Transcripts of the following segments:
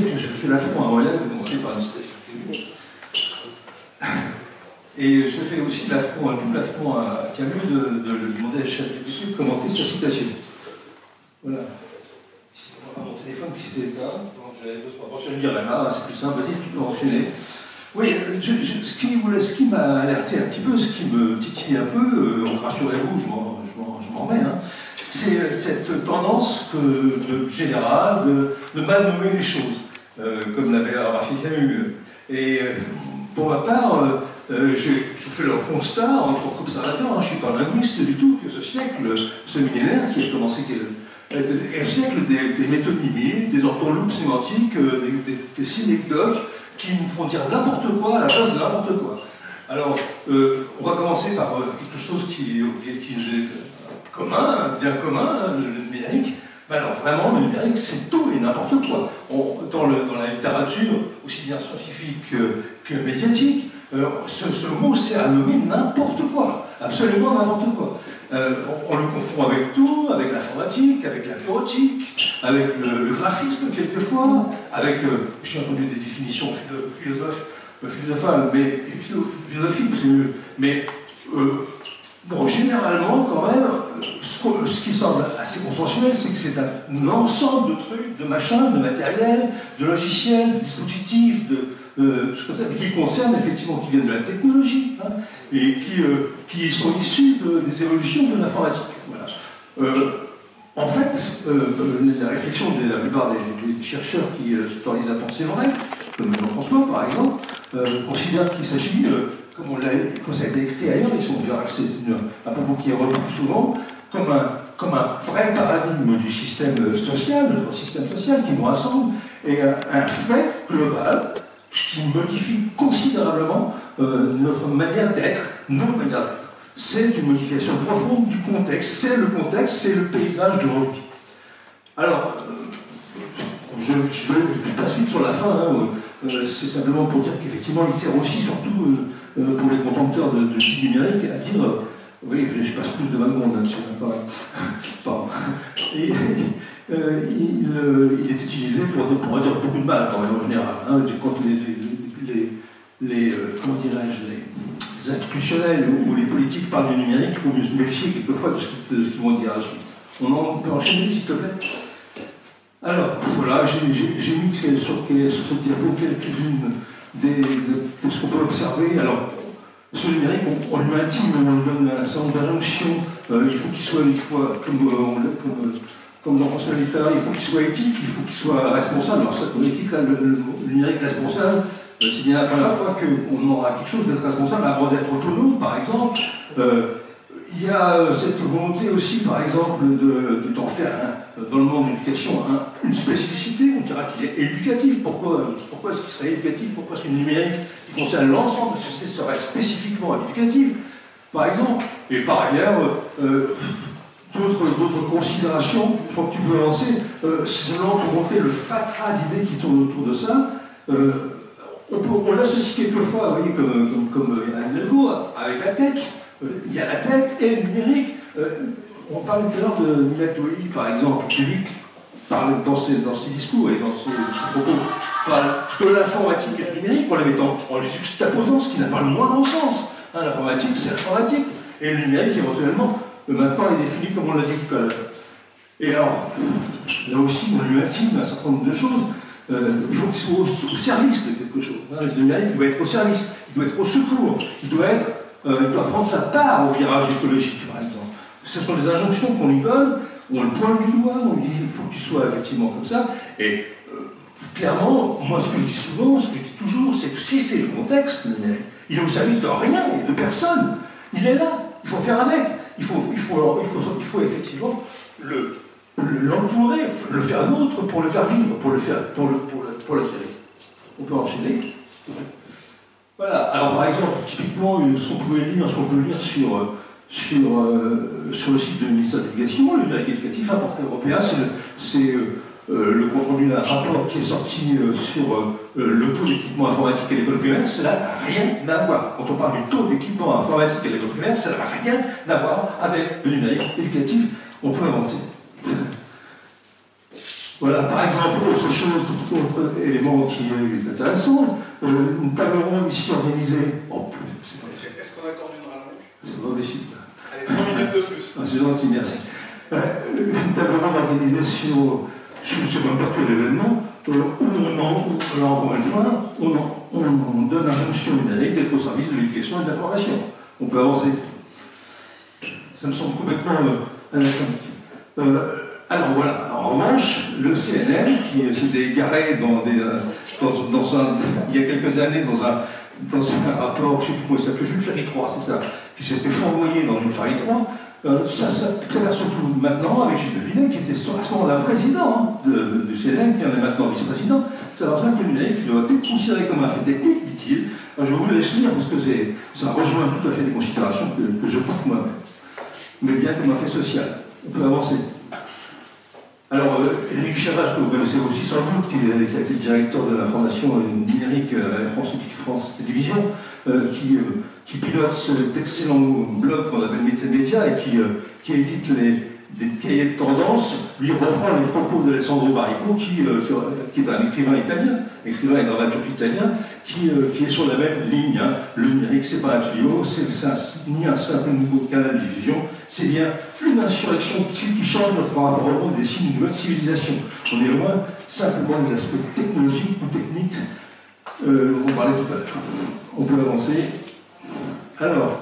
sais que je fais l'affront à Aurélien de commencer par une citation. Et je fais aussi l'affront, un double affront à Camus de lui demander à ChatGPT de commenter sa citation. Voilà. Ici, on va voir mon téléphone qui s'est éteint, donc je vais le dire là, c'est plus simple, vas-y, tu peux enchaîner. Oui, ce qui m'a alerté un petit peu, ce qui me titille un peu, rassurez-vous, je m'en remets, hein, c'est cette tendance générale de mal nommer les choses, comme l'avait remarqué Camus. Et pour ma part, je fais le constat en tant qu'observateur, hein, je ne suis pas linguiste du tout, que ce siècle, ce millénaire qui a commencé est le siècle des métonymies, des orthologues sémantiques, des synecdoques qui nous font dire n'importe quoi à la place de n'importe quoi. Alors, on va commencer par quelque chose qui est commun, bien commun, le numérique. Ben alors vraiment, le numérique, c'est tout et n'importe quoi. Dans la littérature, aussi bien scientifique que médiatique, ce mot sert à nommer n'importe quoi, absolument n'importe quoi. On le confond avec tout, avec l'informatique, avec la bureautique, avec le graphisme quelquefois, avec, j'ai entendu des définitions philosophales, mais philosophiques, c'est mieux. Mais bon, généralement, quand même, ce qui semble assez consensuel, c'est que c'est un ensemble de trucs, de machins, de matériel, de logiciels, de dispositifs, qui concernent effectivement, qui viennent de la technologie, hein, et qui sont issus des évolutions de l'informatique. Voilà. En fait, la réflexion de la plupart des chercheurs qui s'autorisent à penser vrai, comme Jean-François par exemple, considèrent qu'il s'agit, comme ça a été écrit ailleurs, c'est un propos qui est repris souvent, comme un vrai paradigme du système social, notre système social qui nous rassemble, et un fait global qui modifie considérablement notre manière d'être, nos manières d'être. C'est une modification profonde du contexte, c'est le paysage d'aujourd'hui. Alors, je passe vite sur la fin, hein, c'est simplement pour dire qu'effectivement il sert aussi, surtout pour les contempteurs de type numérique, à dire, oui, je passe plus de 20 secondes là-dessus, pardon. Et il est utilisé pour dire beaucoup de mal, quand même, en général. Hein, quand comment dirais-je, les institutionnels ou les politiques parlent du numérique, il faut mieux se méfier quelquefois de ce qu'ils vont dire à la suite. On peut enchaîner, s'il te plaît. Alors, voilà, j'ai mis sur cette diapo quelques-unes de ce qu'on peut observer. Alors, ce numérique, on lui intime, on lui donne un certain nombre d'injonctions. Il faut qu'il soit, comme dans François l'État, il faut qu'il soit éthique, il faut qu'il soit responsable. Alors, ça, comme éthique, là, le numérique responsable, c'est bien la première fois qu'on aura quelque chose d'être responsable avant d'être autonome, par exemple. Il y a cette volonté aussi, par exemple, d'en faire, dans le monde de l'éducation, une spécificité. On dira qu'il est éducatif. Pourquoi est-ce qu'il serait éducatif? Pourquoi est-ce que le numérique, qui concerne l'ensemble de la société, serait spécifiquement éducatif, par exemple? Et par ailleurs, d'autres considérations, je crois que tu peux lancer, c'est simplement pour montrer le fatras d'idées qui tournent autour de ça. On l'associe quelquefois, vous voyez, comme Anselmo, avec la tech. Il y a la tech et le numérique. On parlait tout à l'heure de Millet Tohi, par exemple, qui lui parle dans ses discours et dans ses propos, parle de l'informatique et du numérique en les juxtaposant, ce qui n'a pas le moindre sens. Hein, l'informatique, c'est l'informatique. Et le numérique, éventuellement, maintenant, est défini comme on l'a dit tout à l'heure. Et alors, là aussi, on lui intime un certain nombre de choses. Il faut qu'il soit au service de quelque chose. Hein, le numérique, il doit être au service, il doit être au secours, il doit prendre sa part au virage écologique, par exemple. Ce sont des injonctions qu'on lui donne, on le pointe du doigt, on lui dit il faut que tu sois effectivement comme ça. Et clairement, moi, ce que je dis souvent, ce que je dis toujours, c'est que si c'est le contexte, le numérique, il est au service de rien et de personne. Il est là, il faut faire avec. Il faut effectivement l'entourer, le faire nôtre pour le faire vivre, pour l'acquérir. On peut enchaîner. Voilà. Alors par exemple, typiquement, ce qu'on peut lire sur le site de ministère de l'Éducation, le numérique éducatif, un portrait européen, c'est le compte rendu d'un rapport qui est sorti sur le taux d'équipement informatique à l'école primaire. Cela n'a rien à voir. Quand on parle du taux d'équipement informatique à l'école primaire, ça n'a rien à voir avec le numérique éducatif. On peut avancer. Voilà, par exemple, autre chose, autre élément qui est intéressant, une table ronde ici organisée. Oh, est-ce qu'on accorde une rallonge? C'est mauvais chiffre, ça. Allez, 3 minutes de plus. Ah, c'est gentil, merci. Une table ronde organisée sur c'est même pas que l'événement, où encore une fois, on donne injonction numérique d'être au service de l'éducation et de la formation. On peut avancer. Ça me semble complètement anachronique. Alors voilà, en revanche, le CNN, qui s'était égaré il y a quelques années dans un rapport, je ne sais plus comment il s'appelait, Jules Ferry 3, c'est ça, qui s'était fourvoyé dans Jules Ferry 3, ça s'avère surtout maintenant avec Gilles Levinet, qui était à ce moment-là président du CNN, qui en est maintenant vice-président. Ça va faire que le qui doit être considéré comme un fait technique, dit-il. Je vous le laisse lire parce que ça rejoint tout à fait des considérations que je porte moi-même, mais bien comme un fait social. On peut avancer. Alors, Éric Chérage, que vous connaissez aussi sans doute, qui a été le directeur de l'information numérique à la France Télévisions, qui pilote cet excellent blog qu'on appelle Métémédia et qui édite des cahiers de tendance, lui reprend les propos d'Alessandro Baricco, qui est un écrivain italien, écrivain et dramaturge italien, qui est sur la même ligne. Hein. Le numérique, c'est pas un tuyau, ni un simple nouveau canal de diffusion, c'est bien une insurrection qui change notre rapport au monde des signes d'une nouvelle civilisation. On est loin simplement des aspects technologiques ou techniques dont on parlait tout à l'heure. On peut avancer. Alors,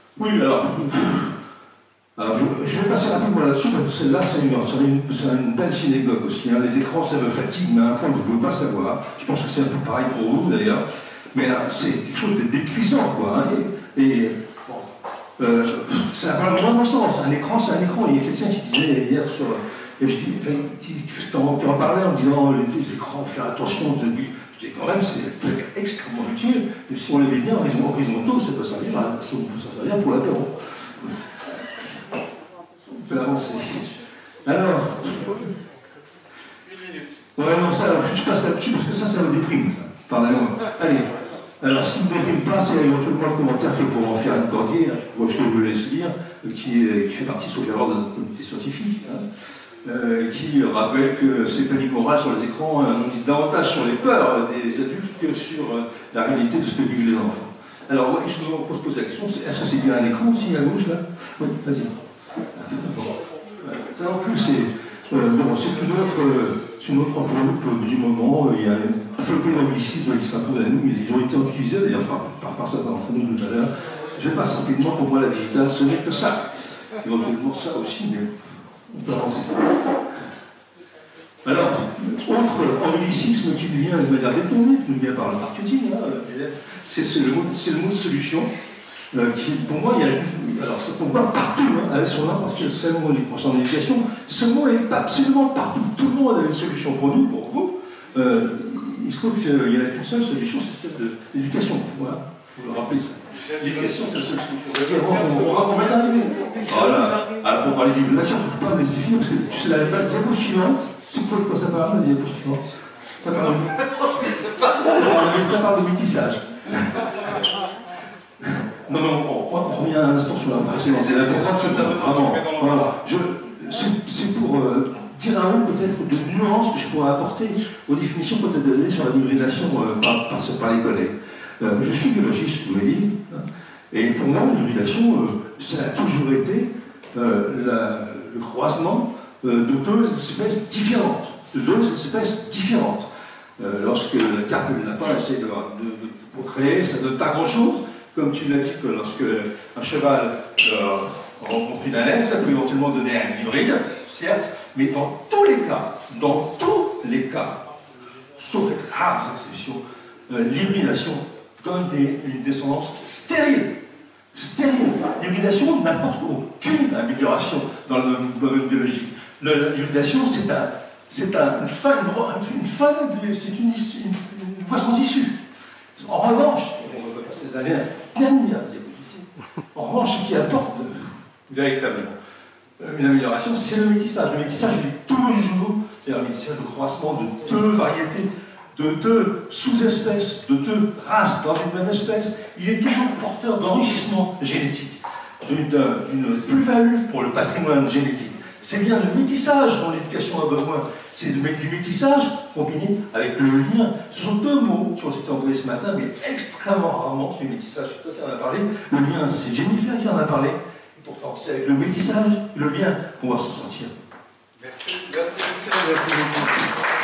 je vais passer rapidement là-dessus, parce que celle-là, c'est une belle synecdoque aussi. Hein. Les écrans, ça me fatigue, mais à un point que vous ne pouvez pas savoir. Je pense que c'est un peu pareil pour vous, d'ailleurs. Mais c'est quelque chose de décuisant, quoi. Hein. Ça va dans le bon sens. Un écran, c'est un écran. Il y a quelqu'un qui disait hier sur... qui en parlait en disant les écrans, faire attention. Je dis quand même, c'est extrêmement utile. Et si on les met bien en horizontaux, ça peut servir pour l'apéro. On peut avancer. Alors... Une minute. Ouais, non, ça, je passe là-dessus parce que ça me déprime. Pardonnez-moi. Allez. Alors, ce qui ne me déprime pas, c'est éventuellement le commentaire que pour en faire un Cordier, hein, je vous laisse lire, qui fait partie, sauf erreur, de notre comité scientifique, hein, qui rappelle que ces paniques morales sur les écrans nous disent davantage sur les peurs des adultes que sur la réalité de ce que vivent les enfants. Alors, ouais, je me pose la question, est-ce que c'est bien un écran aussi à gauche, là? Oui, vas-y. Ça non plus, c'est une autre enveloppe du moment. Il y a un flotté d'anglicisme qui s'impose à nous, mais ils ont été utilisés d'ailleurs par certains d'entre nous tout à l'heure. Je passe rapidement, pour moi la digitale, ce n'est que ça. Éventuellement ça aussi, mais on peut avancer. Alors, autre anglicisme qui vient de manière détournée, qui nous vient par le marketing, hein, c'est le mot de solution. Qui, pour moi, alors c'est pour moi partout, hein, avec son nom, parce que c'est le mot pour son éducation, ce mot est absolument partout. Tout le monde a une solution pour nous, pour vous. Il se trouve qu'il n'y en a qu'une seule solution, c'est celle de l'éducation. Il faut le rappeler ça. L'éducation, c'est la seule solution. On va terminer. Voilà. Alors, pour parler d'éducation, je ne peux pas me laisser finir, parce que tu sais, la diapo suivante, c'est quoi de quoi ça parle, la diapo suivante? Ça parle de métissage. Non, on revient un instant sur la précédente. C'est l'important de vraiment. Voilà. C'est pour dire un mot peut-être de nuances que je pourrais apporter aux définitions peut-être données sur la hybridation par les collègues. Je suis biologiste, je vous l'ai dit, hein, et pour moi, l'hybridation, ça a toujours été le croisement de deux espèces différentes. Lorsque la carpe et le lapin essaient de procréer, ça ne donne pas grand-chose. Comme tu l'as dit, que lorsque un cheval rencontre une ânesse, ça peut éventuellement donner un hybride, certes, mais dans tous les cas, sauf rares exceptions, l'hybridation donne une descendance stérile. L'hybridation n'apporte aucune amélioration dans le domaine biologique. L'hybridation, c'est une voie sans issue. En revanche, on va passer d'aller à la dernière diapositive. En revanche, ce qui apporte véritablement une amélioration, c'est le métissage. Le métissage, il est tous les jours, c'est un métissage de croisement de deux variétés, de deux sous-espèces, de deux races dans une même espèce. Il est toujours porteur d'enrichissement génétique, d'une plus-value pour le patrimoine génétique. C'est bien le métissage dont l'éducation a besoin. C'est du métissage combiné avec le lien. Ce sont deux mots qui ont été employés ce matin, mais extrêmement rarement, c'est le métissage. Toi qui en a parlé. Le lien, c'est Jennifer qui en a parlé. Et pourtant, c'est avec le métissage, le lien, qu'on va s'en sortir. Merci, merci beaucoup.